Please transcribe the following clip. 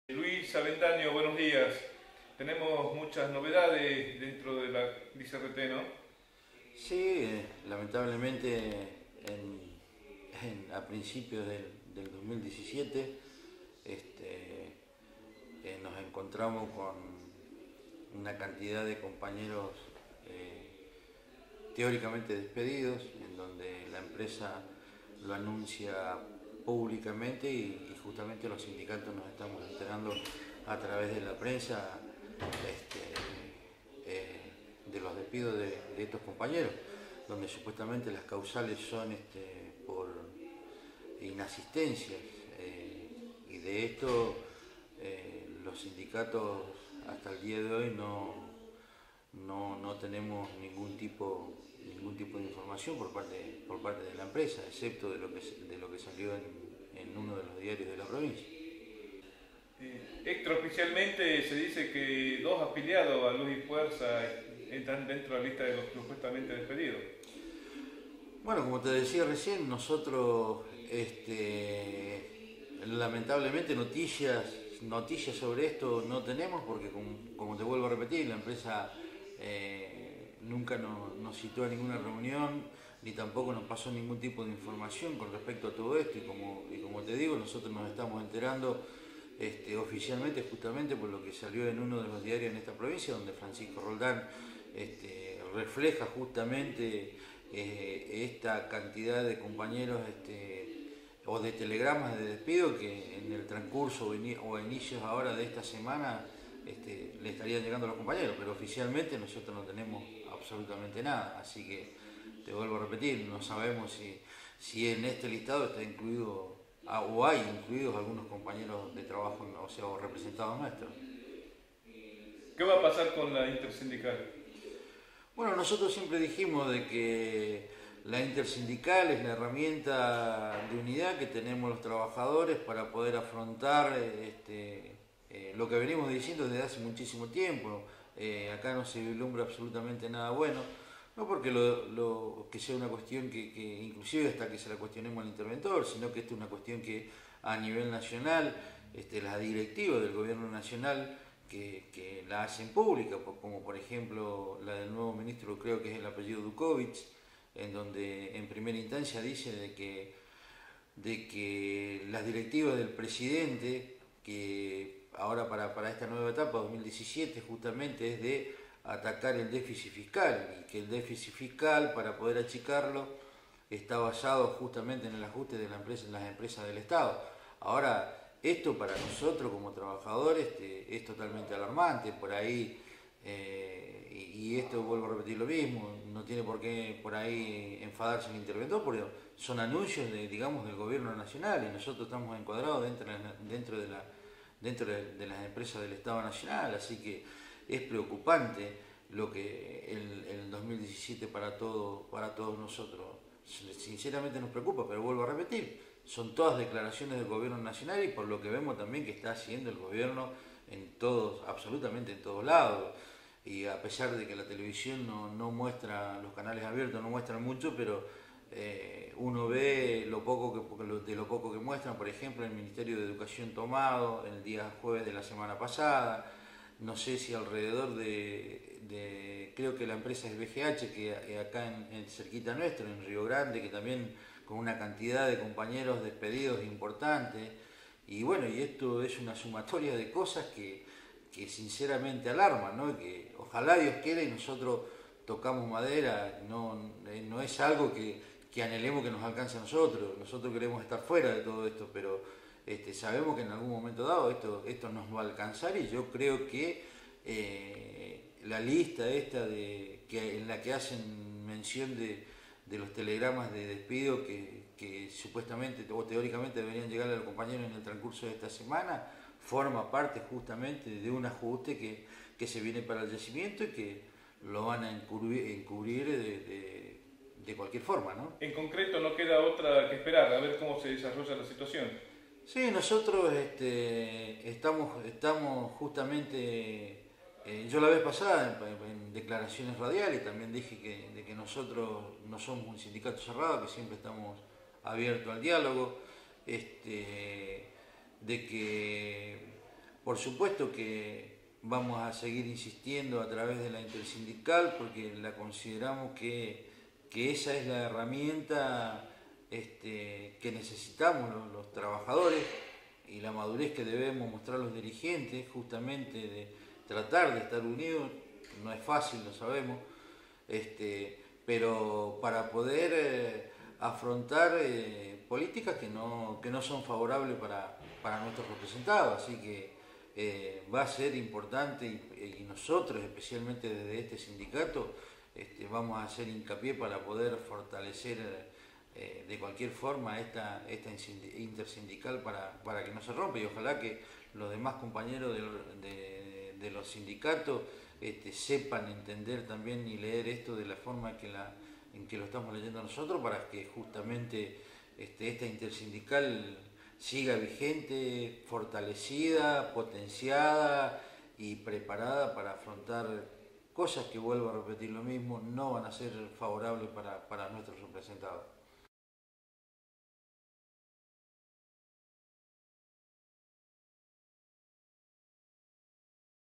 Luis Avendaño, buenos días. Tenemos muchas novedades dentro de la ICRT, ¿no? Sí, lamentablemente a principios del 2017 nos encontramos con una cantidad de compañeros teóricamente despedidos, en donde la empresa lo anuncia públicamente y justamente los sindicatos nos estamos enterando a través de la prensa de los despidos de estos compañeros, donde supuestamente las causales son por inasistencias, y de esto los sindicatos hasta el día de hoy no tenemos ningún tipo de información por parte de la empresa, excepto de lo que salió en uno de los diarios de la provincia. Extraoficialmente se dice que dos afiliados a Luz y Fuerza están dentro de la lista de los supuestamente despedidos. Bueno, como te decía recién, nosotros lamentablemente noticias sobre esto no tenemos, porque como te vuelvo a repetir, la empresa nunca nos citó a ninguna reunión, ni tampoco nos pasó ningún tipo de información con respecto a todo esto, y como te digo, nosotros nos estamos enterando oficialmente justamente por lo que salió en uno de los diarios en esta provincia, donde Francisco Roldán refleja justamente esta cantidad de compañeros o de telegramas de despido que en el transcurso o a inicios ahora de esta semana le estarían llegando a los compañeros, pero oficialmente nosotros no tenemos absolutamente nada, así que te vuelvo a repetir, no sabemos si en este listado está incluido o hay incluidos algunos compañeros de trabajo, o sea, o representados nuestros. ¿Qué va a pasar con la intersindical? Bueno, nosotros siempre dijimos de que la intersindical es la herramienta de unidad que tenemos los trabajadores para poder afrontar lo que venimos diciendo desde hace muchísimo tiempo. Acá no se vislumbra absolutamente nada bueno, no porque que sea una cuestión que inclusive hasta que se la cuestionemos al interventor, sino que esta es una cuestión que a nivel nacional, la directiva del gobierno nacional que la hacen pública, como por ejemplo la del nuevo ministro, creo que es el apellido Dukovic, en donde en primera instancia dice de que las directivas del presidente, que ahora para esta nueva etapa, 2017, justamente es de atacar el déficit fiscal, y que el déficit fiscal, para poder achicarlo, está basado justamente en el ajuste de en las empresas del Estado. Ahora, esto para nosotros como trabajadores es totalmente alarmante, por ahí, y esto vuelvo a repetir lo mismo, no tiene por qué por ahí enfadarse el interventor, porque son anuncios digamos, del gobierno nacional, y nosotros estamos encuadrados dentro de las empresas del Estado Nacional, así que es preocupante lo que el 2017 para todos nosotros. Sinceramente nos preocupa, pero vuelvo a repetir, son todas declaraciones del gobierno nacional y por lo que vemos también que está haciendo el gobierno absolutamente en todos lados. Y a pesar de que la televisión no muestra, los canales abiertos no muestran mucho, pero uno ve de lo poco que muestran, por ejemplo, el Ministerio de Educación tomado el día jueves de la semana pasada. No sé si alrededor creo que la empresa es BGH, que acá cerquita nuestro, en Río Grande, que también con una cantidad de compañeros despedidos importante. Y bueno, y esto es una sumatoria de cosas que sinceramente alarman, ¿no? Que ojalá Dios quiera y nosotros tocamos madera, no es algo que anhelemos que nos alcance a nosotros queremos estar fuera de todo esto, pero sabemos que en algún momento dado esto nos va a alcanzar, y yo creo que la lista esta en la que hacen mención de los telegramas de despido que supuestamente o teóricamente deberían llegar a los compañeros en el transcurso de esta semana, forma parte justamente de un ajuste que se viene para el yacimiento y que lo van a encubrir de cualquier forma, ¿no? En concreto no queda otra que esperar, a ver cómo se desarrolla la situación. Sí, nosotros estamos justamente, yo la vez pasada en declaraciones radiales también dije de que nosotros no somos un sindicato cerrado, que siempre estamos abiertos al diálogo, de que Por supuesto que vamos a seguir insistiendo a través de la intersindical porque la consideramos que esa es la herramienta que necesitamos los trabajadores y la madurez que debemos mostrar los dirigentes, justamente de tratar de estar unidos. No es fácil, lo sabemos, pero para poder afrontar políticas que no son favorables para nuestros representados. Así que va a ser importante y nosotros, especialmente desde este sindicato, vamos a hacer hincapié para poder fortalecer de cualquier forma esta intersindical para que no se rompa, y ojalá que los demás compañeros de los sindicatos sepan entender también y leer esto de la forma en que lo estamos leyendo nosotros, para que justamente esta intersindical siga vigente, fortalecida, potenciada y preparada para afrontar cosas que, vuelvo a repetir lo mismo, no van a ser favorables para nuestros representados.